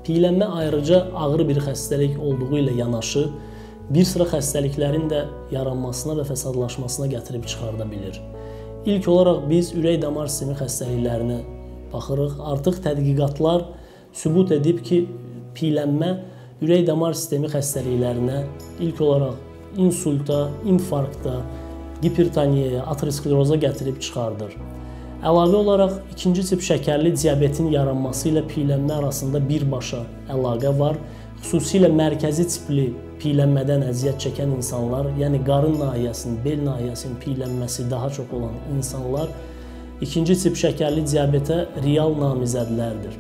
Piyələnmə ayrıca ağır bir xəstəlik olduğu ilə yanaşı, bir sıra xəstəliklərin də yaranmasına və fəsadlaşmasına gətirib çıxarda bilir. İlk olaraq biz ürək-damar sistemi xəstəliklərinə baxırıq. Artıq tədqiqatlar sübut edib ki, piyələnmə ürək-damar sistemi xəstəliklərinə ilk olaraq insulta, infarkta, hipertoniyaya, ateroskleroza gətirib çıxardır. Əlavə olaraq ikinci tip şəkərli diabetin yaranması ilə piyələnmə arasında birbaşa əlaqə var. Xüsusilə mərkəzi tipli piyələnmədən əziyyət çəkən insanlar, yəni qarın nahiyəsinin, bel nahiyəsinin piyələnməsi daha çox olan insanlar ikinci tip şəkərli diabetə real namizədlərdir.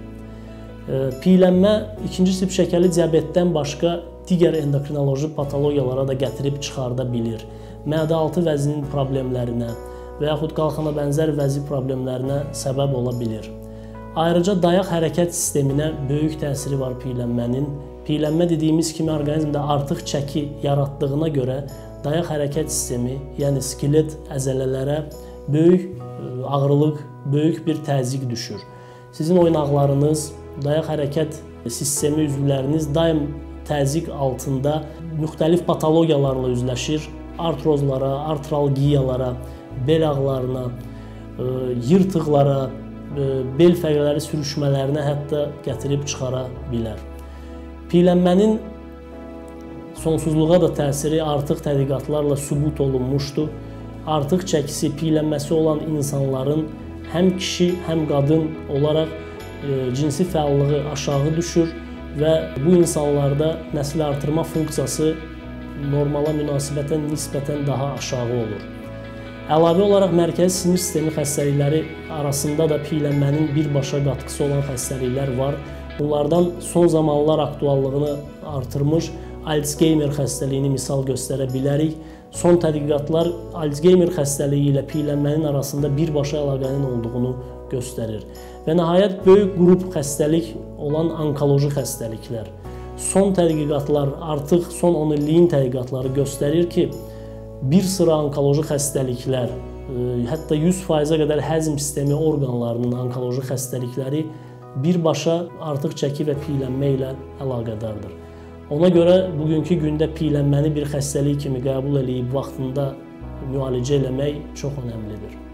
Piyələnmə ikinci tip şəkərli diabetdən başqa digər endokrinoloji patologiyalara da gətirib çıxarda bilir. Mədə-altı vəzinin problemlərinə və yaxud qalxana bənzər vəzi problemlərinə səbəb ola bilir. Ayrıca dayaq hərəkət sisteminə böyük təsiri var piyələnmənin. Piyələnmə dediyimiz kimi orqanizmdə artıq çəki yaratdığına görə dayaq hərəkət sistemi, yəni skelet əzələlərə böyük ağırlıq, böyük bir təzyiq düşür. Sizin oynaqlarınız, dayaq hərəkət sistemi üzvləriniz daim təzyiq altında müxtəlif patologiyalarla üzləşir. Artrozlara, artralgiyalara, bel ağlarına, yırtıqlara, bel fəqrələri sürüşmələrinə hətta gətirib çıxara bilər. Piyələnmənin sonsuzluğa da təsiri artıq tədqiqatlarla sübut olunmuşdur. Artıq çəkisi, piyələnməsi olan insanların həm kişi, həm qadın olaraq cinsi fəallığı aşağı düşür və bu insanlarda nəsil artırma funksiyası normala münasibətən nisbətən daha aşağı olur. Əlavə olaraq mərkəzi sinir sistemi xəstəlikləri arasında da piyələnmənin birbaşa qatqısı olan xəstəliklər var. Bunlardan son zamanlar aktuallığını artırmış Alzheimer xəstəliyini misal göstərə bilərik. Son tədqiqatlar Alzheimer xəstəliyi ilə piyələnmənin arasında birbaşa əlaqənin olduğunu göstərir. Və nəhayət böyük qrup xəstəlik olan onkoloji xəstəliklər. Son tədqiqatlar, artıq son 10 illiyin tədqiqatları göstərir ki, bir sıra onkoloji xəstəliklər, hətta 100%-ə qədər həzm sistemi orqanlarının onkoloji xəstəlikləri birbaşa artıq çəki və piyələnmə ilə əlaqədardır. Ona görə bugünkü gündə piyələnməni bir xəstəlik kimi qəbul edib vaxtında müalicə eləmək çox önəmlidir.